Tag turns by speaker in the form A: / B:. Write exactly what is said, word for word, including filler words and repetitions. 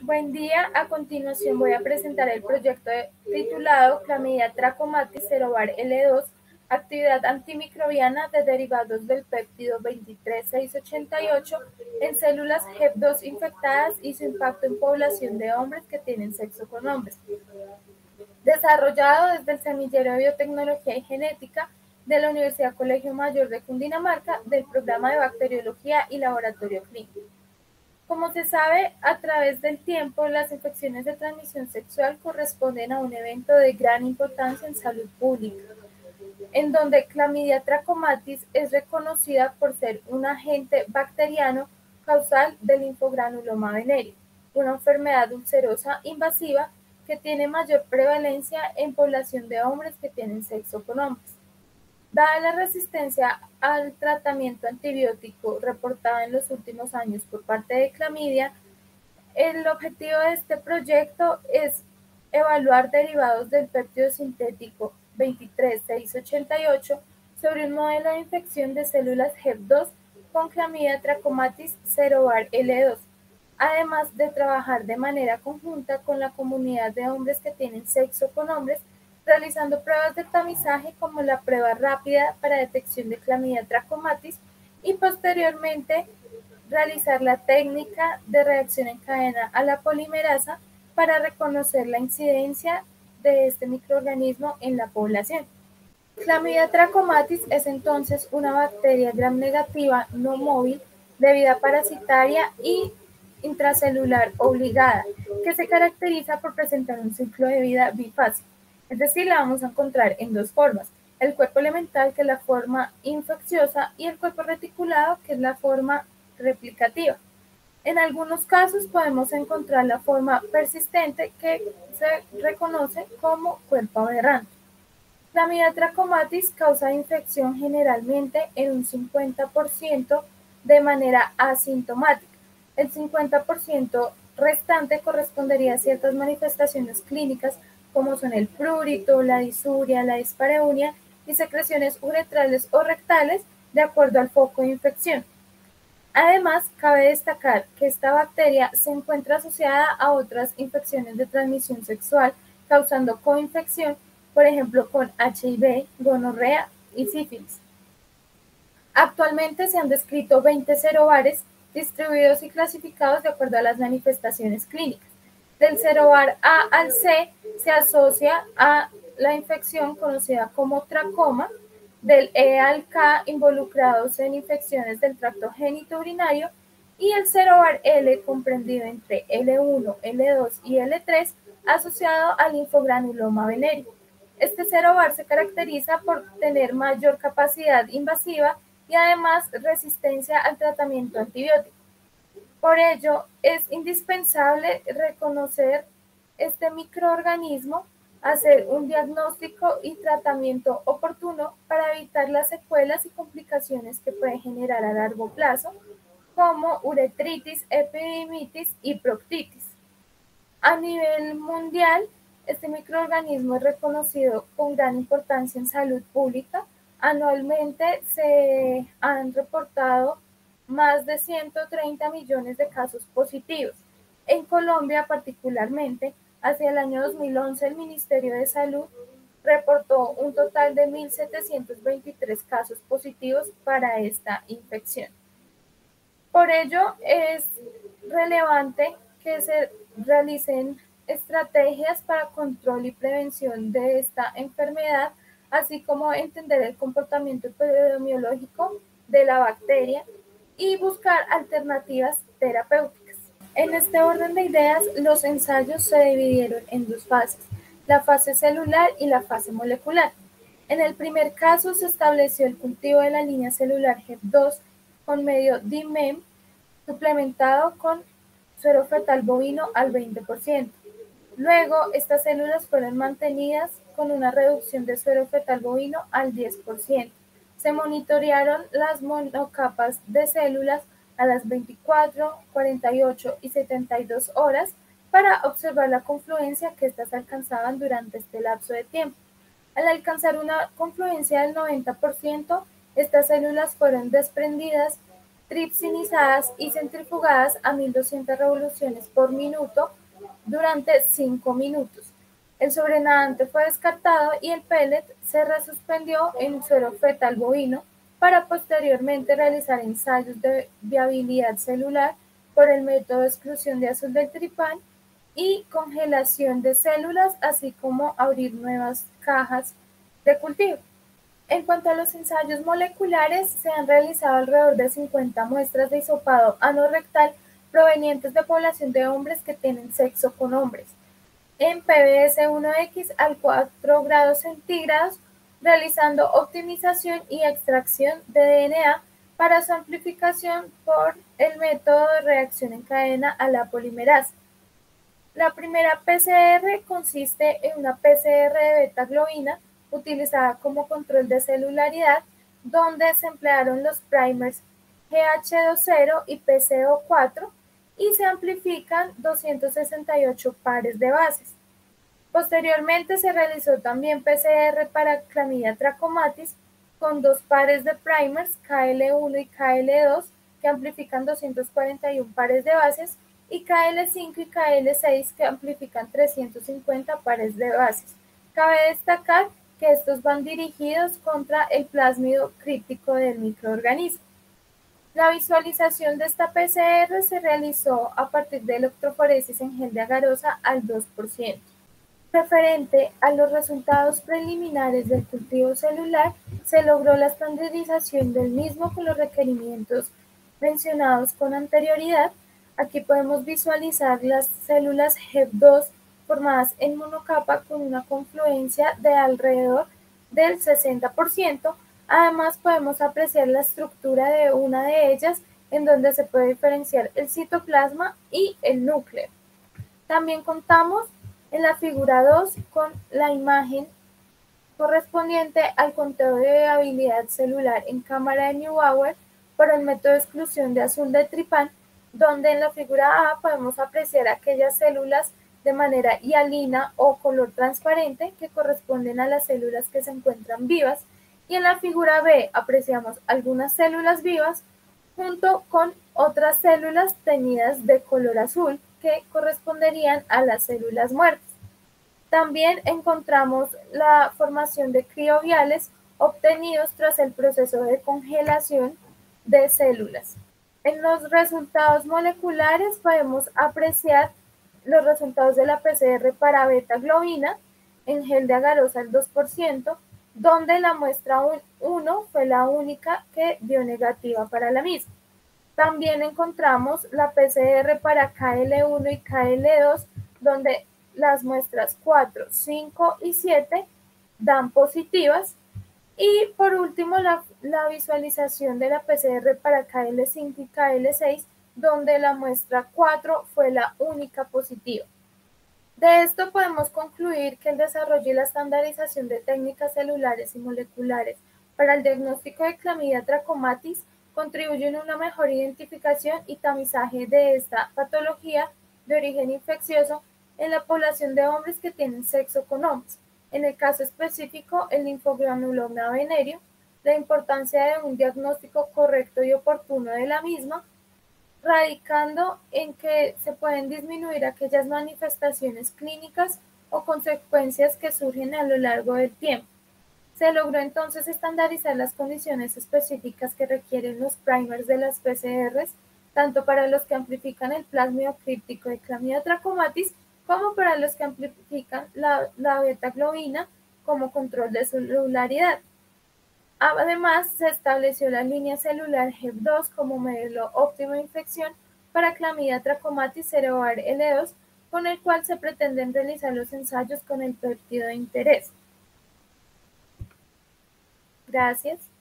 A: Buen día, a continuación voy a presentar el proyecto titulado Clamidia trachomatis cerovar L dos, actividad antimicrobiana de derivados del péptido veintitrés mil seiscientos ochenta y ocho en células H E P dos infectadas y su impacto en población de hombres que tienen sexo con hombres. Desarrollado desde el Semillero de Biotecnología y Genética de la Universidad Colegio Mayor de Cundinamarca del Programa de Bacteriología y Laboratorio Clínico. Como se sabe, a través del tiempo, las infecciones de transmisión sexual corresponden a un evento de gran importancia en salud pública, en donde Clamidia trachomatis es reconocida por ser un agente bacteriano causal del linfogranuloma venérea, una enfermedad ulcerosa invasiva que tiene mayor prevalencia en población de hombres que tienen sexo con hombres. Dada la resistencia al tratamiento antibiótico reportada en los últimos años por parte de Clamidia, el objetivo de este proyecto es evaluar derivados del péptido sintético veintitrés mil seiscientos ochenta y ocho sobre un modelo de infección de células H E P dos con Clamidia trachomatis cerovar L dos, además de trabajar de manera conjunta con la comunidad de hombres que tienen sexo con hombres, realizando pruebas de tamizaje como la prueba rápida para detección de Clamidia trachomatis y posteriormente realizar la técnica de reacción en cadena a la polimerasa para reconocer la incidencia de este microorganismo en la población. Clamidia trachomatis es entonces una bacteria gram negativa no móvil de vida parasitaria y intracelular obligada, que se caracteriza por presentar un ciclo de vida bifásico, es decir, la vamos a encontrar en dos formas: el cuerpo elemental, que es la forma infecciosa, y el cuerpo reticulado, que es la forma replicativa. En algunos casos podemos encontrar la forma persistente, que se reconoce como cuerpo aberrante. Clamidia trachomatis causa infección generalmente en un cincuenta por ciento de manera asintomática. El cincuenta por ciento restante correspondería a ciertas manifestaciones clínicas como son el prurito, la disuria, la dispareunia y secreciones uretrales o rectales de acuerdo al foco de infección. Además, cabe destacar que esta bacteria se encuentra asociada a otras infecciones de transmisión sexual, causando coinfección, por ejemplo con H I V, gonorrea y sífilis. Actualmente se han descrito veinte serovares distribuidos y clasificados de acuerdo a las manifestaciones clínicas. Del serovar A al C se asocia a la infección conocida como tracoma, del E al K involucrados en infecciones del tracto genitourinario, y el serovar L comprendido entre L uno, L dos y L tres asociado al linfogranuloma venéreo. Este serovar se caracteriza por tener mayor capacidad invasiva y además resistencia al tratamiento antibiótico. Por ello, es indispensable reconocer este microorganismo, hacer un diagnóstico y tratamiento oportuno para evitar las secuelas y complicaciones que puede generar a largo plazo, como uretritis, epididimitis y proctitis. A nivel mundial, este microorganismo es reconocido con gran importancia en salud pública. Anualmente se han reportado más de ciento treinta millones de casos positivos. En Colombia, particularmente, hacia el año dos mil once, el Ministerio de Salud reportó un total de mil setecientos veintitrés casos positivos para esta infección. Por ello, es relevante que se realicen estrategias para control y prevención de esta enfermedad, así como entender el comportamiento epidemiológico de la bacteria y buscar alternativas terapéuticas. En este orden de ideas, los ensayos se dividieron en dos fases: la fase celular y la fase molecular. En el primer caso se estableció el cultivo de la línea celular H E P dos con medio D I M E M suplementado con suero fetal bovino al veinte por ciento. Luego, estas células fueron mantenidas con una reducción de suero fetal bovino al diez por ciento. Se monitorearon las monocapas de células a las veinticuatro, cuarenta y ocho y setenta y dos horas para observar la confluencia que éstas alcanzaban durante este lapso de tiempo. Al alcanzar una confluencia del noventa por ciento, estas células fueron desprendidas tripsinizadas y centrifugadas a mil doscientas revoluciones por minuto durante cinco minutos. El sobrenadante fue descartado y el pellet se resuspendió en suero fetal bovino para posteriormente realizar ensayos de viabilidad celular por el método de exclusión de azul del tripán y congelación de células, así como abrir nuevas cajas de cultivo. En cuanto a los ensayos moleculares, se han realizado alrededor de cincuenta muestras de hisopado anorrectal provenientes de población de hombres que tienen sexo con hombres, en P B S uno X al cuatro grados centígrados, realizando optimización y extracción de D N A para su amplificación por el método de reacción en cadena a la polimerasa. La primera P C R consiste en una P C R de beta-globina utilizada como control de celularidad, donde se emplearon los primers G H veinte y P C O cuatro y se amplifican doscientos sesenta y ocho pares de bases. Posteriormente se realizó también P C R para Chlamydia trachomatis con dos pares de primers K L uno y K L dos que amplifican doscientos cuarenta y uno pares de bases y K L cinco y K L seis que amplifican trescientos cincuenta pares de bases. Cabe destacar que estos van dirigidos contra el plásmido críptico del microorganismo. La visualización de esta P C R se realizó a partir de electroforesis en gel de agarosa al dos por ciento. Referente a los resultados preliminares del cultivo celular, se logró la estandarización del mismo con los requerimientos mencionados con anterioridad. Aquí podemos visualizar las células H E P dos formadas en monocapa con una confluencia de alrededor del sesenta por ciento. Además, podemos apreciar la estructura de una de ellas, en donde se puede diferenciar el citoplasma y el núcleo. También contamos en la figura dos con la imagen correspondiente al conteo de viabilidad celular en cámara de Neubauer por el método de exclusión de azul de tripán, donde en la figura A podemos apreciar aquellas células de manera hialina o color transparente que corresponden a las células que se encuentran vivas, y en la figura B apreciamos algunas células vivas junto con otras células teñidas de color azul que corresponderían a las células muertas. También encontramos la formación de crioviales obtenidos tras el proceso de congelación de células. En los resultados moleculares podemos apreciar los resultados de la P C R para beta-globina en gel de agarosa al dos por ciento, donde la muestra uno fue la única que dio negativa para la misma. También encontramos la P C R para K L uno y K L dos, donde las muestras cuatro, cinco y siete dan positivas. Y por último, la, la visualización de la P C R para K L cinco y K L seis, donde la muestra cuatro fue la única positiva. De esto podemos concluir que el desarrollo y la estandarización de técnicas celulares y moleculares para el diagnóstico de Chlamydia trachomatis contribuyen a una mejor identificación y tamizaje de esta patología de origen infeccioso en la población de hombres que tienen sexo con hombres. En el caso específico, el linfogranuloma venéreo, la importancia de un diagnóstico correcto y oportuno de la misma, radicando en que se pueden disminuir aquellas manifestaciones clínicas o consecuencias que surgen a lo largo del tiempo. Se logró entonces estandarizar las condiciones específicas que requieren los primers de las P C Rs, tanto para los que amplifican el plásmido críptico de Chlamydia trachomatis como para los que amplifican la, la beta-globina como control de celularidad. Además, se estableció la línea celular H E P dos como modelo óptimo de infección para Chlamydia trachomatis cereovar L dos, con el cual se pretenden realizar los ensayos con el péptido de interés. Gracias.